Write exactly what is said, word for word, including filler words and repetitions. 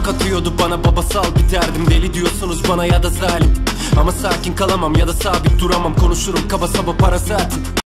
Çok atıyordu bana babasal bir derdim. Deli diyorsunuz bana ya da zalim, ama sakin kalamam ya da sabit duramam. Konuşurum kaba saba para zaten.